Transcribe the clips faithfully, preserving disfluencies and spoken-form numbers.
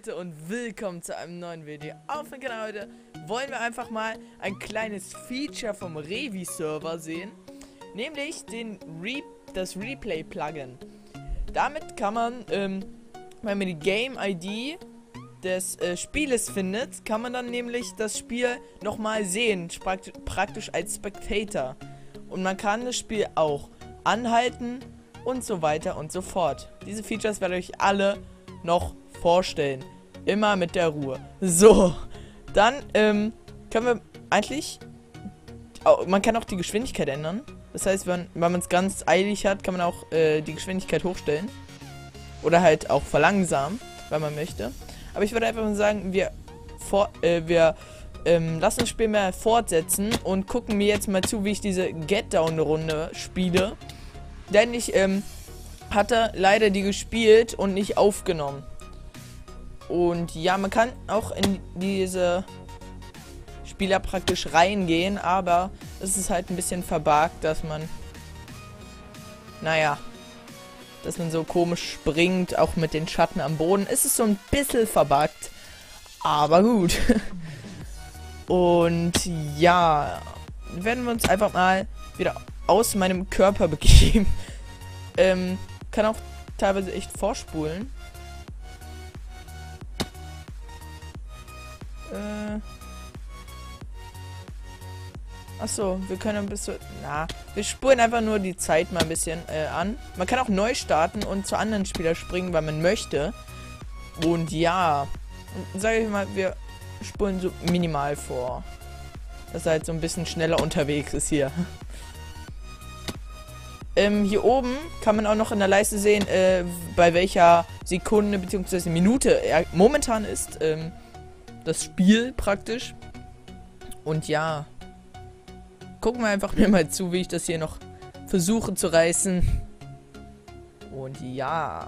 Leute und willkommen zu einem neuen Video auf dem Kanal. Heute wollen wir einfach mal ein kleines Feature vom Revi-Server sehen, nämlich den Re das Replay-Plugin. Damit kann man, ähm, wenn man die Game-I D des äh, Spieles findet, kann man dann nämlich das Spiel nochmal sehen, praktisch als Spectator. Und man kann das Spiel auch anhalten und so weiter und so fort. Diese Features werde ich euch alle noch vorstellen. Immer mit der Ruhe. So, dann ähm, können wir eigentlich... Oh, man kann auch die Geschwindigkeit ändern. Das heißt, wenn, wenn man es ganz eilig hat, kann man auch äh, die Geschwindigkeit hochstellen. Oder halt auch verlangsamen, wenn man möchte. Aber ich würde einfach mal sagen, wir, vor, äh, wir ähm, lassen das Spiel mal fortsetzen und gucken mir jetzt mal zu, wie ich diese Get-Down-Runde spiele. Denn ich ähm, hatte leider die gespielt und nicht aufgenommen. Und ja, man kann auch in diese Spieler praktisch reingehen, aber es ist halt ein bisschen verbuggt, dass man, naja, dass man so komisch springt, auch mit den Schatten am Boden. Es ist so ein bisschen verbuggt, aber gut. Und ja, werden wir uns einfach mal wieder aus meinem Körper begeben. ähm, kann auch teilweise echt vorspulen. Äh. Achso, wir können ein bisschen... Na, wir spulen einfach nur die Zeit mal ein bisschen äh, an. Man kann auch neu starten und zu anderen Spielern springen, weil man möchte. Und ja, sage ich mal, wir spulen so minimal vor. Dass er halt so ein bisschen schneller unterwegs ist hier. Ähm, hier oben kann man auch noch in der Leiste sehen, äh, bei welcher Sekunde bzw. Minute er momentan ist. Ähm, das Spiel praktisch. Und ja, gucken wir einfach mir mal zu, wie ich das hier noch versuche zu reißen. Und ja,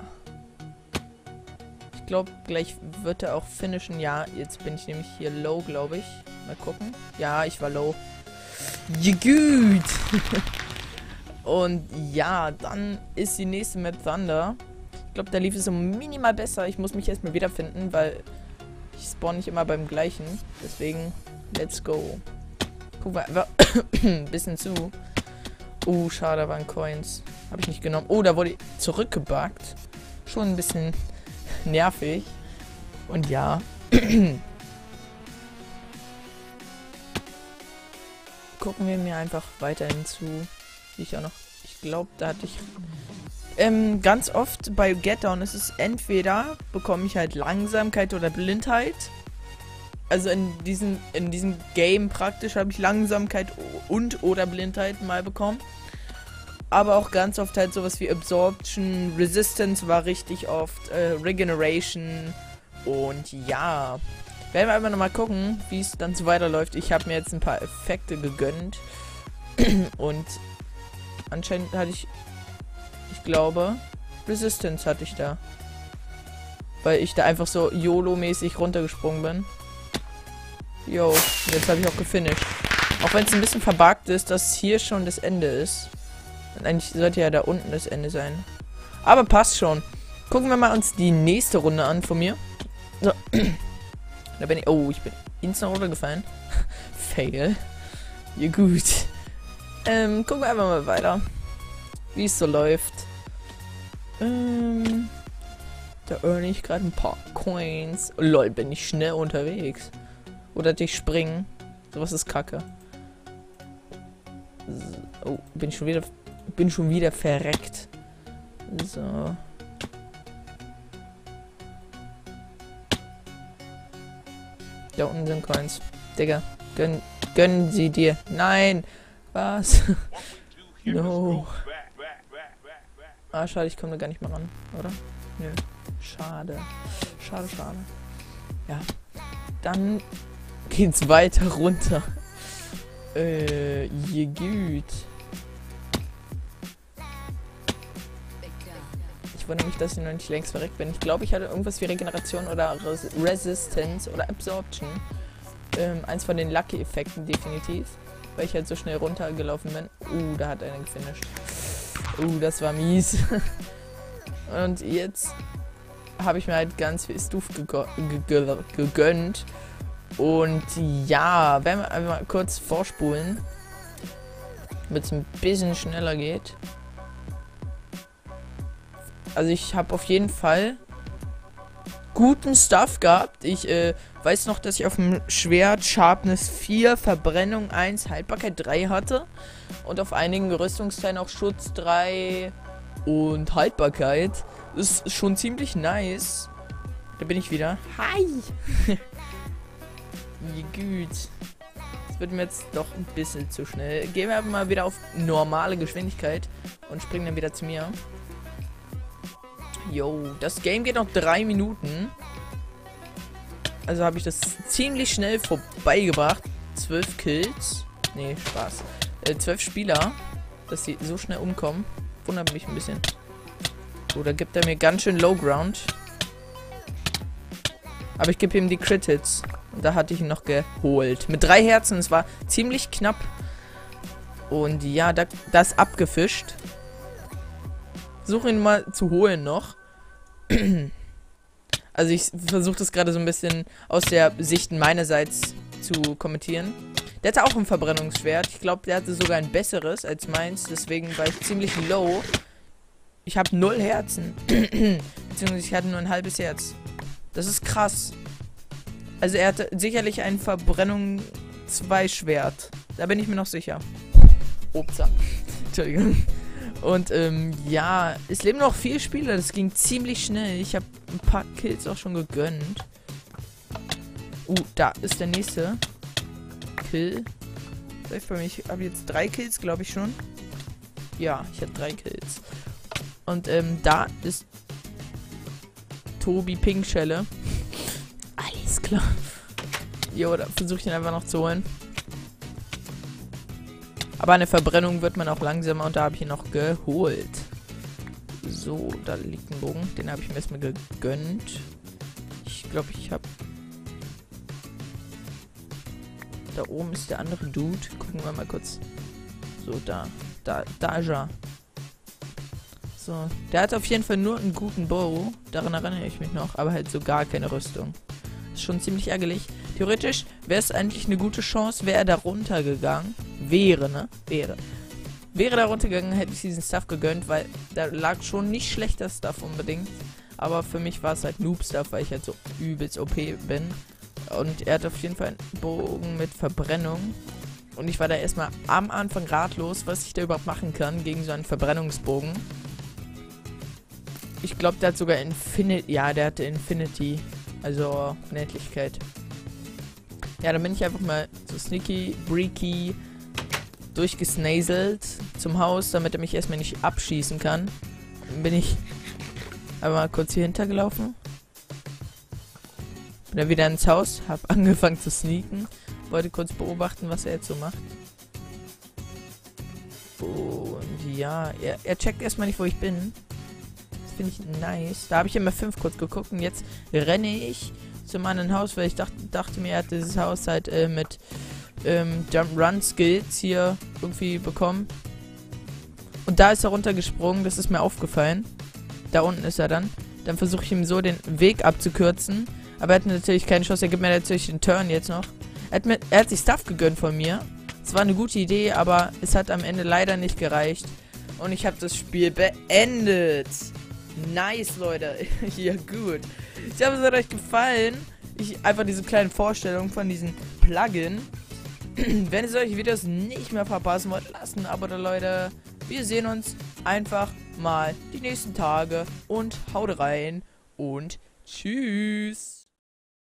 ich glaube, gleich wird er auch finishen. Ja, jetzt bin ich nämlich hier low, glaube ich. Mal gucken. Ja, ich war low. Ja, gut. Und ja, dann ist die nächste Map Thunder. Ich glaube, da lief es so minimal besser. Ich muss mich erstmal wiederfinden, weil ich spawn nicht immer beim gleichen. Deswegen, let's go. Gucken wir einfach ein bisschen zu. Oh, schade, da waren Coins. Habe ich nicht genommen. Oh, da wurde ich zurückgebackt. Schon ein bisschen nervig. Und ja. Gucken wir mir einfach weiterhin zu. Wie ich auch noch... Ich glaube, da hatte ich... Ähm, ganz oft bei Get Down ist es entweder bekomme ich halt Langsamkeit oder Blindheit. Also in diesem, in diesem Game praktisch habe ich Langsamkeit und oder Blindheit mal bekommen. Aber auch ganz oft halt sowas wie Absorption, Resistance war richtig oft, äh, Regeneration und ja. Werden wir einfach nochmal gucken, wie es dann so weiterläuft. Ich habe mir jetzt ein paar Effekte gegönnt. Und anscheinend hatte ich, ich glaube, Resistance hatte ich da. Weil ich da einfach so YOLO-mäßig runtergesprungen bin. Jo, jetzt habe ich auch gefinisht. Auch wenn es ein bisschen verbuggt ist, dass hier schon das Ende ist. Und eigentlich sollte ja da unten das Ende sein. Aber passt schon. Gucken wir mal uns die nächste Runde an von mir. So. Da bin ich... Oh, ich bin instant runtergefallen. Fail. Ja, gut. Ähm, gucken wir einfach mal weiter. Wie es so läuft. Ähm... Da earne ich gerade ein paar Coins. Oh, lol, bin ich schnell unterwegs. Oder dich springen. Sowas ist kacke. So. Oh, bin schon wieder... Bin schon wieder verreckt. So. Da unten sind Coins. Digga, gönn, gönnen sie dir. Nein! Was? No. Ah, schade, ich komme da gar nicht mehr ran, oder? Nö. Schade. Schade, schade. Ja. Dann geht's weiter runter. Äh, je gut. Ich wundere mich, dass ich noch nicht längst verreckt bin. Ich glaube, ich hatte irgendwas wie Regeneration oder Res Resistance oder Absorption. Ähm, eins von den Lucky-Effekten definitiv. Weil ich halt so schnell runtergelaufen bin. Uh, da hat einer gefinisht. Uh, das war mies. Und jetzt habe ich mir halt ganz viel Stuff gegönnt. Und ja, wenn wir einmal kurz vorspulen, damit es ein bisschen schneller geht. Also ich habe auf jeden Fall guten Stuff gehabt. Ich äh, weiß noch, dass ich auf dem Schwert Sharpness vier, Verbrennung eins, Haltbarkeit drei hatte. Und auf einigen Rüstungsteilen auch Schutz drei und Haltbarkeit. Das ist schon ziemlich nice. Da bin ich wieder. Hi! Wie gut. Das wird mir jetzt doch ein bisschen zu schnell. Gehen wir aber mal wieder auf normale Geschwindigkeit und springen dann wieder zu mir. Yo, das Game geht noch drei Minuten. Also habe ich das ziemlich schnell vorbeigebracht. Zwölf Kills. Nee, Spaß. Äh, zwölf Spieler. Dass sie so schnell umkommen. Wundert mich ein bisschen. So, da gibt er mir ganz schön Low Ground. Aber ich gebe ihm die Crit-Hits. Und da hatte ich ihn noch geholt. Mit drei Herzen. Es war ziemlich knapp. Und ja, da, das abgefischt. Versuche ihn mal zu holen noch. Also ich versuche das gerade so ein bisschen aus der Sicht meinerseits zu kommentieren. Der hatte auch ein Verbrennungsschwert. Ich glaube, der hatte sogar ein besseres als meins. Deswegen war ich ziemlich low. Ich habe null Herzen. Beziehungsweise ich hatte nur ein halbes Herz. Das ist krass. Also er hatte sicherlich ein Verbrennung zwei Schwert. Da bin ich mir noch sicher. Upsa. Entschuldigung. Und ähm, ja, es leben noch vier Spieler. Das ging ziemlich schnell. Ich habe ein paar Kills auch schon gegönnt. Uh, da ist der nächste Kill. Läuft bei mir. Ich habe jetzt drei Kills, glaube ich schon. Ja, ich habe drei Kills. Und ähm, da ist Tobi Pinkschelle. Alles klar. Jo, da versuche ich ihn einfach noch zu holen. Aber eine Verbrennung wird man auch langsamer und da habe ich ihn noch geholt. So, da liegt ein Bogen. Den habe ich mir erstmal gegönnt. Ich glaube, ich habe... Da oben ist der andere Dude. Gucken wir mal kurz. So, da. Da, da ist er. So, der hat auf jeden Fall nur einen guten Bow. Daran erinnere ich mich noch. Aber halt so gar keine Rüstung. Ist schon ziemlich ärgerlich. Theoretisch wäre es eigentlich eine gute Chance, wäre er da runtergegangen. Wäre, ne? Wäre. Wäre da runtergegangen, hätte ich diesen Stuff gegönnt, weil da lag schon nicht schlechter Stuff unbedingt. Aber für mich war es halt Noob-Stuff, weil ich halt so übelst O P bin. Und er hat auf jeden Fall einen Bogen mit Verbrennung. Und ich war da erstmal am Anfang ratlos, was ich da überhaupt machen kann gegen so einen Verbrennungsbogen. Ich glaube, der hat sogar Infinity. Ja, der hatte Infinity. Also Unendlichkeit. Ja, dann bin ich einfach mal so sneaky, breaky durchgesnaselt zum Haus, damit er mich erstmal nicht abschießen kann. Dann bin ich aber mal kurz hier hintergelaufen. Bin dann wieder ins Haus, hab angefangen zu sneaken. Wollte kurz beobachten, was er jetzt so macht. Und ja, er, er checkt erstmal nicht, wo ich bin. Das finde ich nice. Da habe ich immer fünf kurz geguckt und jetzt renne ich zu meinem Haus, weil ich dachte, dachte mir, er hat dieses Haus halt äh, mit ähm, Jump-Run-Skills hier irgendwie bekommen. Und da ist er runtergesprungen, das ist mir aufgefallen. Da unten ist er dann. Dann versuche ich ihm so den Weg abzukürzen. Aber er hat natürlich keine Chance, er gibt mir natürlich den Turn jetzt noch. Er hat, mir, er hat sich Stuff gegönnt von mir. Es war eine gute Idee, aber es hat am Ende leider nicht gereicht. Und ich habe das Spiel beendet. Nice, Leute. Ja, gut. Ich hoffe, es hat euch gefallen. Ich einfach diese kleine Vorstellung von diesem Plugin. Wenn ihr solche Videos nicht mehr verpassen wollt, lasst ein Abo da, Leute. Wir sehen uns einfach mal die nächsten Tage und haut rein und tschüss.